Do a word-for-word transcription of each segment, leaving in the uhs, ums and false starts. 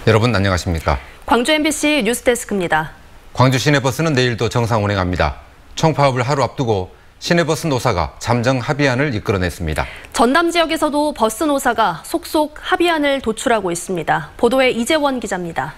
여러분 안녕하십니까? 광주 엠비씨 뉴스데스크입니다. 광주 시내버스는 내일도 정상 운행합니다. 총파업을 하루 앞두고 시내버스 노사가 잠정 합의안을 이끌어냈습니다. 전남 지역에서도 버스 노사가 속속 합의안을 도출하고 있습니다. 보도에 이재원 기자입니다.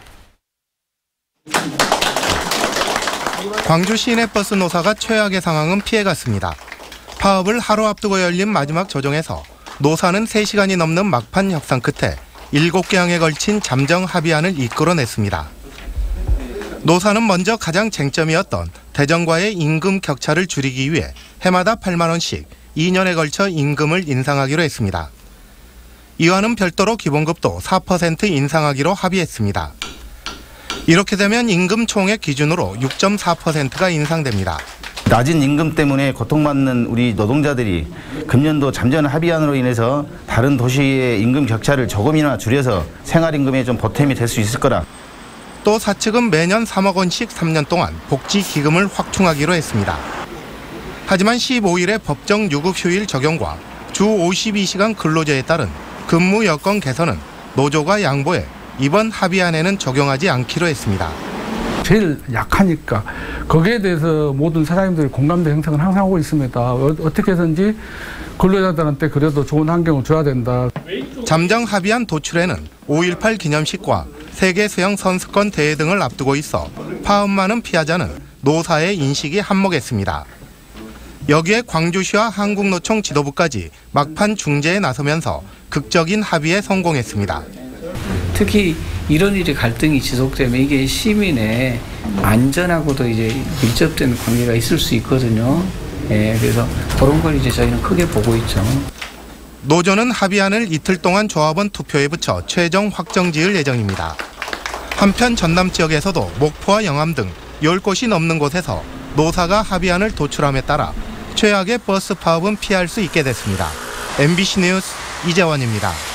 광주 시내버스 노사가 최악의 상황은 피해갔습니다. 파업을 하루 앞두고 열린 마지막 조정에서 노사는 세 시간이 넘는 막판 협상 끝에 일곱 개 항에 걸친 잠정 합의안을 이끌어냈습니다. 노사는 먼저 가장 쟁점이었던 대전과의 임금 격차를 줄이기 위해 해마다 팔만 원씩 이 년에 걸쳐 임금을 인상하기로 했습니다. 이와는 별도로 기본급도 사 퍼센트 인상하기로 합의했습니다. 이렇게 되면 임금 총액 기준으로 육 점 사 퍼센트가 인상됩니다. 낮은 임금 때문에 고통받는 우리 노동자들이 금년도 잠정 합의안으로 인해서 다른 도시의 임금 격차를 조금이나 줄여서 생활임금에 좀 보탬이 될 수 있을 거라. 또 사측은 매년 삼억 원씩 삼 년 동안 복지 기금을 확충하기로 했습니다. 하지만 십오 일의 법정 유급휴일 적용과 주 오십이 시간 근로제에 따른 근무 여건 개선은 노조가 양보해 이번 합의안에는 적용하지 않기로 했습니다. 제일 약하니까 거기에 대해서 모든 사장님들이 공감대 형성을 항상 하고 있습니다. 어떻게 해서든지 근로자들한테 그래도 좋은 환경을 줘야 된다. 잠정 합의안 도출에는 오일팔 기념식과 세계 수영 선수권 대회 등을 앞두고 있어 파업만은 피하자는 노사의 인식이 한몫했습니다. 여기에 광주시와 한국노총 지도부까지 막판 중재에 나서면서 극적인 합의에 성공했습니다. 특히 이런 일이 갈등이 지속되면 이게 시민의 안전하고도 이제 밀접된 관계가 있을 수 있거든요. 예, 그래서 그런 걸 이제 저희는 크게 보고 있죠. 노조는 합의안을 이틀 동안 조합원 투표에 붙여 최종 확정 지을 예정입니다. 한편 전남 지역에서도 목포와 영암 등 열 곳이 넘는 곳에서 노사가 합의안을 도출함에 따라 최악의 버스 파업은 피할 수 있게 됐습니다. 엠비씨 뉴스 이재원입니다.